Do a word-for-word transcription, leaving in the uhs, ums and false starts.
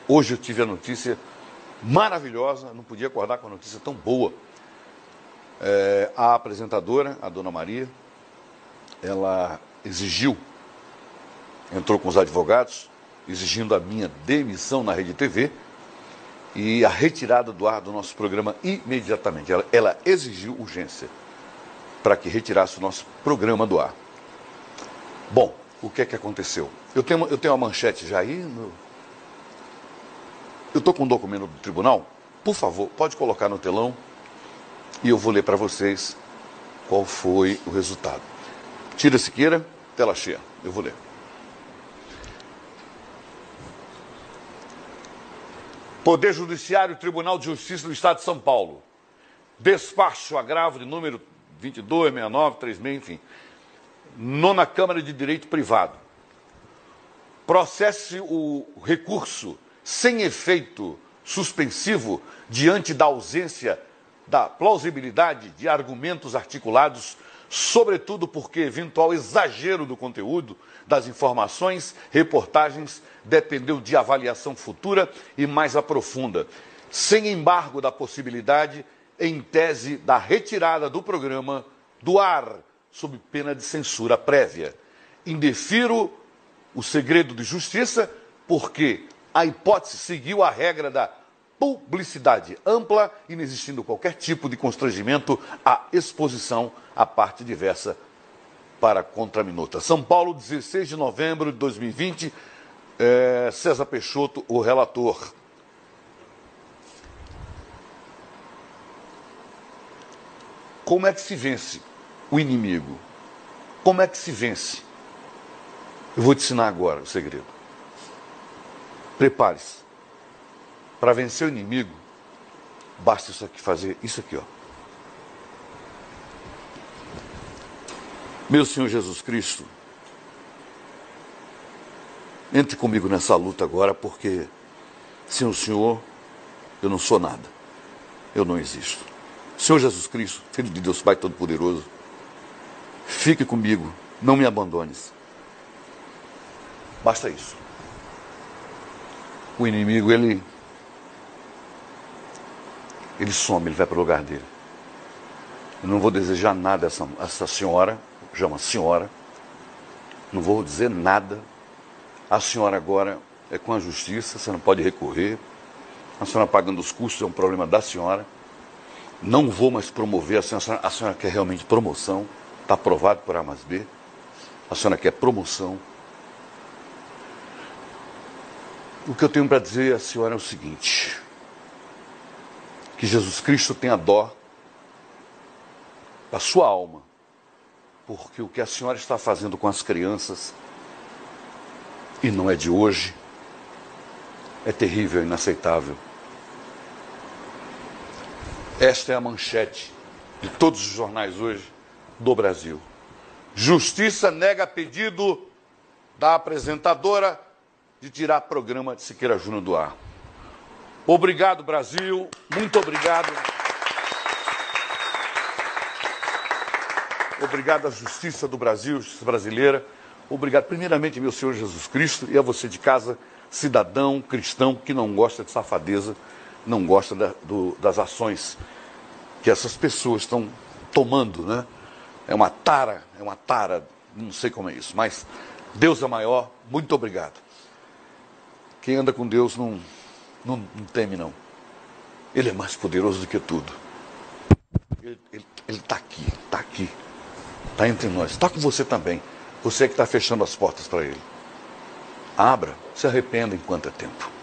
Hoje eu tive a notícia maravilhosa, não podia acordar com a notícia tão boa. É, a apresentadora, a dona Maria, ela exigiu, entrou com os advogados, exigindo a minha demissão na Rede T V e a retirada do ar do nosso programa imediatamente. Ela, ela exigiu urgência para que retirasse o nosso programa do ar. Bom, o que é que aconteceu? Eu tenho, eu tenho uma manchete já aí. No... Eu estou com um documento do tribunal. Por favor, pode colocar no telão e eu vou ler para vocês qual foi o resultado. Tira Siqueira, tela cheia. Eu vou ler. Poder Judiciário, Tribunal de Justiça do Estado de São Paulo. Despacho agravo de número vinte e dois, sessenta e nove, trinta e seis, enfim. Nona Câmara de Direito Privado. Processe o recurso sem efeito suspensivo diante da ausência da plausibilidade de argumentos articulados, sobretudo porque eventual exagero do conteúdo das informações, reportagens, dependeu de avaliação futura e mais aprofunda, sem embargo da possibilidade, em tese, da retirada do programa do ar, sob pena de censura prévia. Indefiro o segredo de justiça, porque a hipótese seguiu a regra da publicidade ampla, inexistindo qualquer tipo de constrangimento à exposição à parte diversa para contraminuta. São Paulo, dezesseis de novembro de dois mil e vinte, é, César Peixoto, o relator. Como é que se vence o inimigo? Como é que se vence? Eu vou te ensinar agora o segredo. Prepare-se. Para vencer o inimigo, basta isso aqui, fazer isso aqui, ó. Meu Senhor Jesus Cristo, entre comigo nessa luta agora, porque sem o Senhor eu não sou nada. Eu não existo. Senhor Jesus Cristo, Filho de Deus Pai Todo-Poderoso, fique comigo, não me abandones. Basta isso. O inimigo, ele, ele some, ele vai para o lugar dele. Eu não vou desejar nada a essa, essa senhora, já uma senhora, não vou dizer nada. A senhora agora é com a justiça, você não pode recorrer. A senhora pagando os custos é um problema da senhora. Não vou mais promover, a senhora, a senhora quer realmente promoção, está aprovado por A mais B. A senhora quer promoção. O que eu tenho para dizer à senhora é o seguinte: que Jesus Cristo tenha dó da sua alma, porque o que a senhora está fazendo com as crianças, e não é de hoje, é terrível, é inaceitável. Esta é a manchete de todos os jornais hoje do Brasil. Justiça nega pedido da apresentadora de tirar programa de Siqueira Júnior do ar. Obrigado, Brasil. Muito obrigado. Obrigado à Justiça do Brasil, Justiça brasileira. Obrigado, primeiramente, meu Senhor Jesus Cristo, e a você de casa, cidadão cristão que não gosta de safadeza, não gosta da, do, das ações que essas pessoas estão tomando, né? É uma tara, é uma tara, não sei como é isso, mas Deus é maior. Muito obrigado. Quem anda com Deus não, não, não teme, não. Ele é mais poderoso do que tudo. Ele está aqui, está aqui, está entre nós, está com você também. Você é que está fechando as portas para ele. Abra, se arrependa enquanto é tempo.